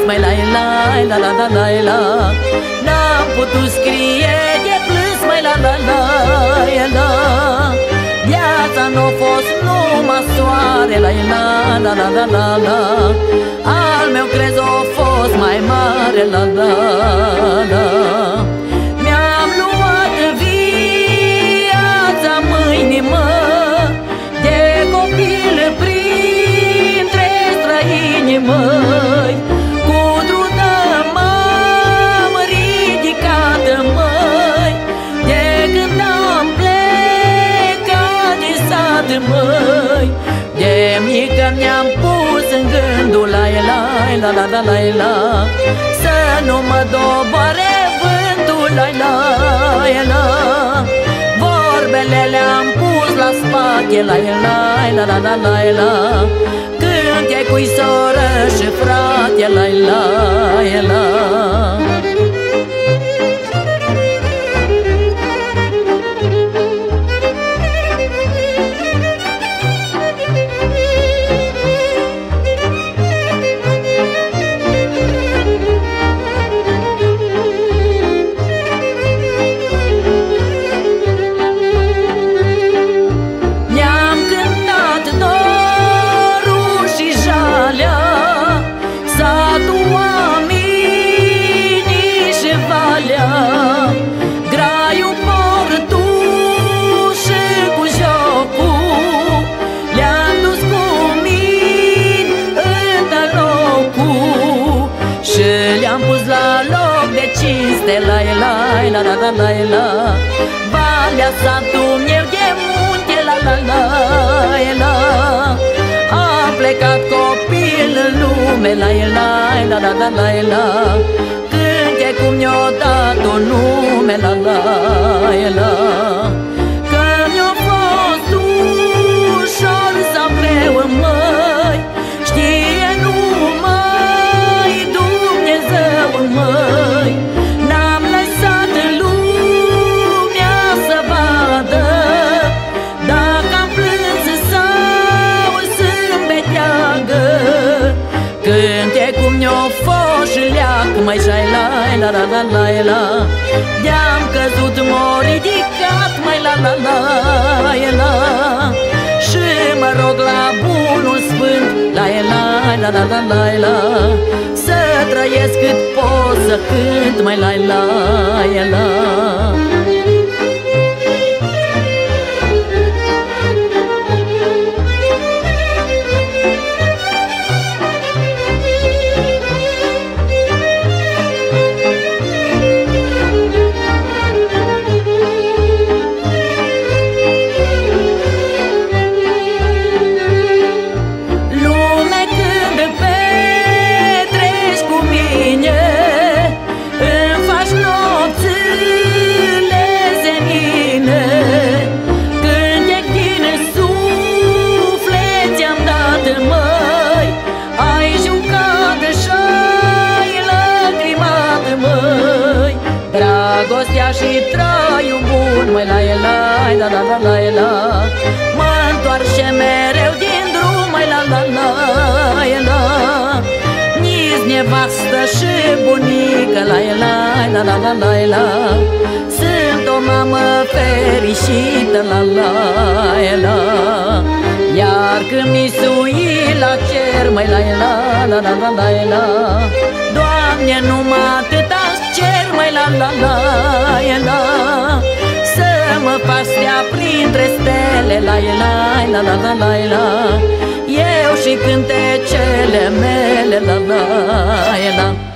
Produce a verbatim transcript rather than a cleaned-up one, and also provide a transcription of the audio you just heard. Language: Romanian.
mai la la la la la la la. N-am putut scrie de plâns, mai la la la la. Viața n-a fost numai soare, la la la la la la la. Al meu crez a fost mai mare, la la la. Mi-am luat viața mâini, mă, de copil printre străini, măi. Cu trudă m-am ridicat, măi, de când am plecat din sat, măi. De mică mi-am pus în gândul la la la la la la la, să nu mă doboare vântul, la la la. Vorbele le-am pus la spate, la la la la la la la. Când te-ai cui soră și frate, la la la. Graiul, portul și cu jocul le-am dus cu mine în locul și le-am pus la loc de cinste, la la la la la la la. Valea satul meu de munte, la la la la. Am plecat copil în lume, la la la la la la la. Cum mi-o dat un nume, la la la. Că mi-a fost ușor sau greu, măi, știe numai Dumnezeu, măi. N-am lăsat lumea să vadă dacă am plâns sau zâmbeteagă. Cântecul mi-o fost și leac, mai jai la la la la la la. De-am căzut, m-a ridicat, mai la la la la. Și mă rog la bunul sfânt, la la la la la la la. Să trăiesc cât pot să cânt, mai la la la. Dragostea și traiul bun, măi, la la la la la la la. Mă întoarce mereu din drum, măi, la la la la. Nici nevastă și bunică, la la la la la la la. Sunt o mamă fericită, la la la. Iar când mi sui la cer, măi, la la la la la la la. Doamne, numai atâta cer, măi, la la la la. Să mă faci stea printre stele, la la la la la la la. Eu și cântecele mele, la la la.